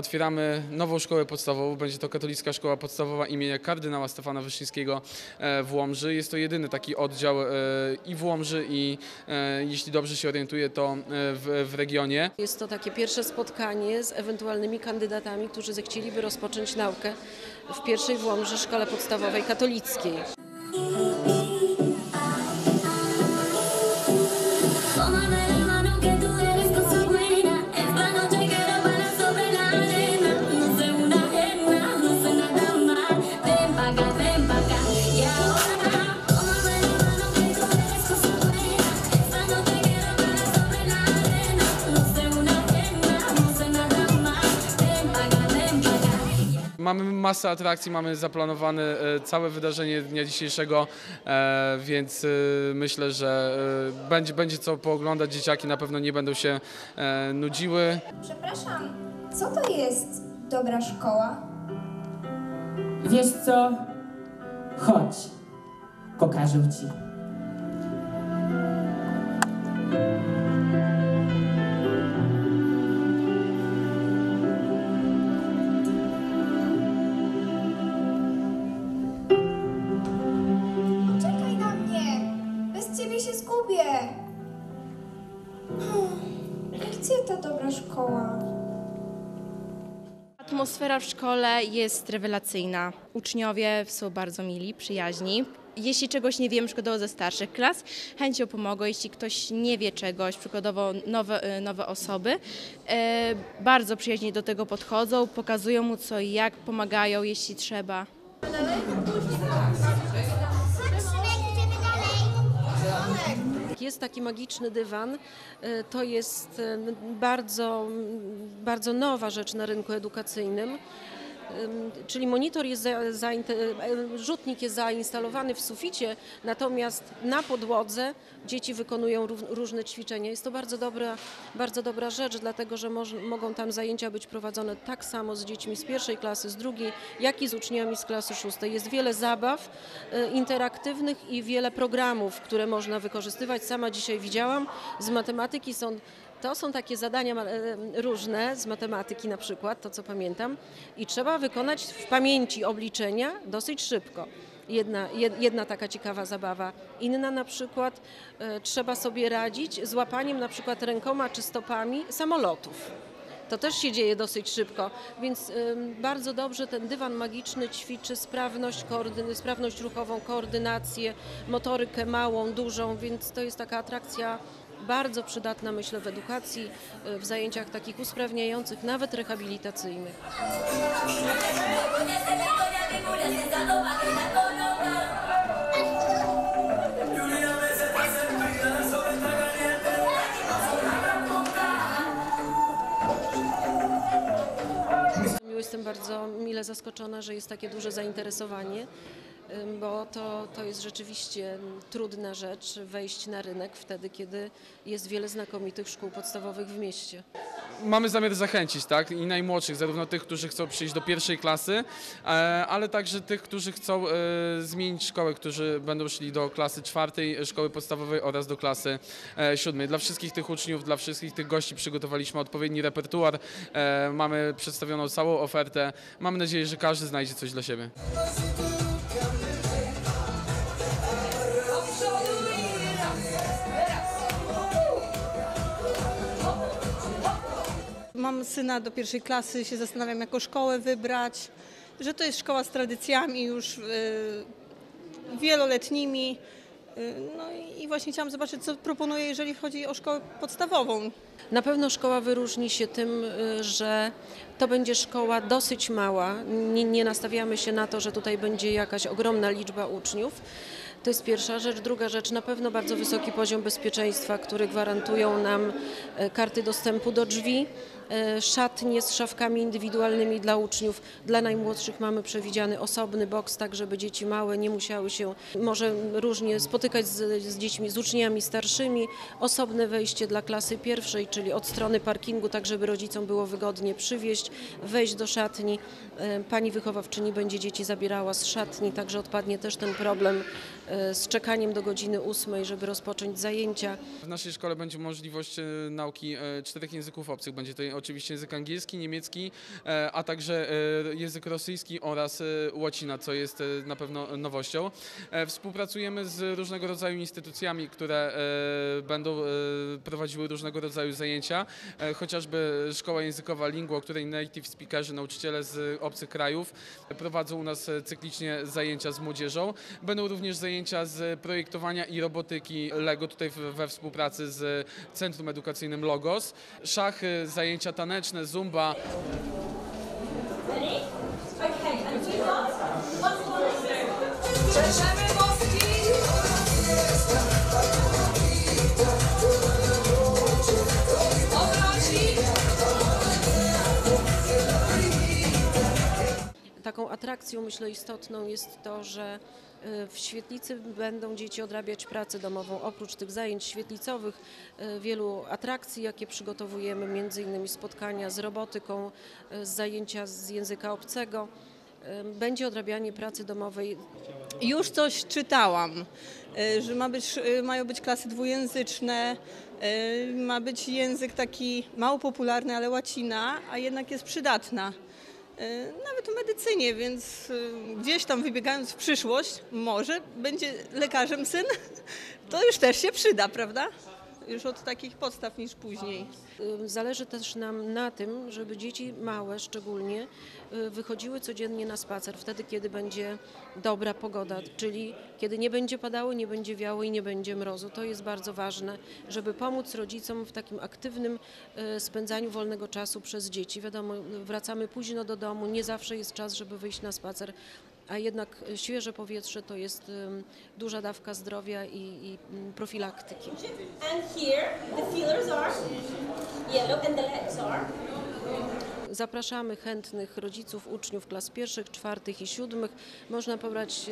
otwieramy nową szkołę podstawową. Będzie to Katolicka Szkoła Podstawowa imienia kardynała Stefana Wyszyńskiego w Łomży. Jest to jedyny taki oddział i w Łomży, i jeśli dobrze się orientuję, to w regionie. Jest to takie pierwsze spotkanie z ewentualnymi kandydatami, którzy zechcieliby rozpocząć naukę w pierwszej w Łomży Szkole Podstawowej Katolickiej. Mamy masę atrakcji, mamy zaplanowane całe wydarzenie dnia dzisiejszego, więc myślę, że będzie co pooglądać. Dzieciaki na pewno nie będą się nudziły. Przepraszam, co to jest dobra szkoła? Wiesz co? Chodź, pokażę ci. Czekaj na mnie! Bez ciebie się zgubię! Gdzie ta dobra szkoła? Atmosfera w szkole jest rewelacyjna. Uczniowie są bardzo mili, przyjaźni. Jeśli czegoś nie wiem, przykładowo ze starszych klas, chęcią pomogą. Jeśli ktoś nie wie czegoś, przykładowo nowe osoby, bardzo przyjaźnie do tego podchodzą, pokazują mu co i jak, pomagają, jeśli trzeba. Jest taki magiczny dywan, to jest bardzo nowa rzecz na rynku edukacyjnym. Czyli monitor jest rzutnik jest zainstalowany w suficie, natomiast na podłodze dzieci wykonują różne ćwiczenia. Jest to bardzo dobra rzecz, dlatego że mogą tam zajęcia być prowadzone tak samo z dziećmi z pierwszej klasy, z drugiej, jak i z uczniami z klasy szóstej. Jest wiele zabaw interaktywnych i wiele programów, które można wykorzystywać. Sama dzisiaj widziałam, z matematyki to są takie zadania różne, z matematyki na przykład, to co pamiętam, i trzeba wykonać w pamięci obliczenia dosyć szybko. Jedna taka ciekawa zabawa. Inna na przykład trzeba sobie radzić z łapaniem na przykład rękoma czy stopami samolotów. To też się dzieje dosyć szybko, więc bardzo dobrze ten dywan magiczny ćwiczy sprawność ruchową, koordynację, motorykę małą, dużą, więc to jest taka atrakcja bardzo przydatna, myślę, w edukacji, w zajęciach takich usprawniających, nawet rehabilitacyjnych. Jestem bardzo mile zaskoczona, że jest takie duże zainteresowanie, bo to jest rzeczywiście trudna rzecz wejść na rynek wtedy, kiedy jest wiele znakomitych szkół podstawowych w mieście. Mamy zamiar zachęcić, tak, i najmłodszych, zarówno tych, którzy chcą przyjść do pierwszej klasy, ale także tych, którzy chcą zmienić szkołę, którzy będą szli do klasy czwartej szkoły podstawowej oraz do klasy siódmej. Dla wszystkich tych uczniów, dla wszystkich tych gości przygotowaliśmy odpowiedni repertuar, mamy przedstawioną całą ofertę. Mam nadzieję, że każdy znajdzie coś dla siebie. Mam syna do pierwszej klasy, się zastanawiam, jaką szkołę wybrać, że to jest szkoła z tradycjami już wieloletnimi. No i właśnie chciałam zobaczyć, co proponuje, jeżeli chodzi o szkołę podstawową. Na pewno szkoła wyróżni się tym, że to będzie szkoła dosyć mała. Nie nastawiamy się na to, że tutaj będzie jakaś ogromna liczba uczniów. To jest pierwsza rzecz. Druga rzecz, na pewno bardzo wysoki poziom bezpieczeństwa, który gwarantują nam karty dostępu do drzwi, szatnie z szafkami indywidualnymi dla uczniów. Dla najmłodszych mamy przewidziany osobny boks, tak żeby dzieci małe nie musiały się może różnie spotykać z dziećmi, z uczniami starszymi. Osobne wejście dla klasy pierwszej, czyli od strony parkingu, tak żeby rodzicom było wygodnie przywieźć, wejść do szatni. Pani wychowawczyni będzie dzieci zabierała z szatni, także odpadnie też ten problem z czekaniem do godziny 8, żeby rozpocząć zajęcia. W naszej szkole będzie możliwość nauki 4 języków obcych. Będzie to oczywiście język angielski, niemiecki, a także język rosyjski oraz łacina, co jest na pewno nowością. Współpracujemy z różnego rodzaju instytucjami, które będą prowadziły różnego rodzaju zajęcia, chociażby Szkoła Językowa Lingua, o której native speakerzy, nauczyciele z obcych krajów prowadzą u nas cyklicznie zajęcia z młodzieżą. Będą również zajęcia z projektowania i robotyki Lego, tutaj we współpracy z Centrum Edukacyjnym Logos. Szachy, zajęcia taneczne, zumba. Taką atrakcją, myślę, istotną jest to, że w świetlicy będą dzieci odrabiać pracę domową. Oprócz tych zajęć świetlicowych, wielu atrakcji, jakie przygotowujemy, między innymi spotkania z robotyką, zajęcia z języka obcego, będzie odrabianie pracy domowej. Już coś czytałam, że mają być klasy dwujęzyczne, ma być język taki mało popularny, ale łacina, a jednak jest przydatna. Nawet w medycynie, więc gdzieś tam wybiegając w przyszłość, może będzie lekarzem syn, to już też się przyda, prawda? Już od takich podstaw niż później. Zależy też nam na tym, żeby dzieci małe szczególnie wychodziły codziennie na spacer, wtedy kiedy będzie dobra pogoda, czyli kiedy nie będzie padało, nie będzie wiało i nie będzie mrozu. To jest bardzo ważne, żeby pomóc rodzicom w takim aktywnym spędzaniu wolnego czasu przez dzieci. Wiadomo, wracamy późno do domu, nie zawsze jest czas, żeby wyjść na spacer, a jednak świeże powietrze to jest duża dawka zdrowia i profilaktyki. And here the feelers are yellow and the legs are. Zapraszamy chętnych rodziców, uczniów klas pierwszych, czwartych i siódmych. Można pobrać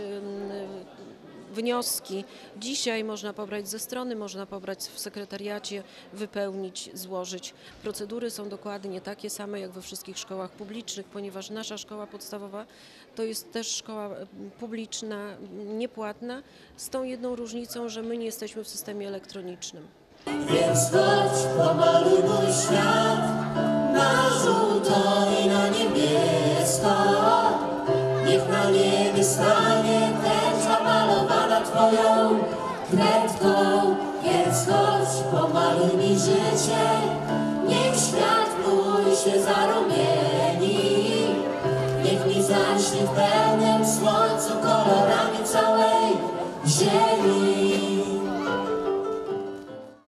wnioski. Dzisiaj można pobrać ze strony, można pobrać w sekretariacie, wypełnić, złożyć. Procedury są dokładnie takie same jak we wszystkich szkołach publicznych, ponieważ nasza szkoła podstawowa to jest też szkoła publiczna, niepłatna, z tą jedną różnicą, że my nie jesteśmy w systemie elektronicznym. Więc chodź, pomaluj mój świat na żółto i na niebiesko. Niech na niebie stanie tęcza malowana twoją kredką. Więc chodź, pomaluj mi życie, niech świat mój się zarumieni. Niech mi zaśnie w pełnym słońcu kolorami całej ziemi.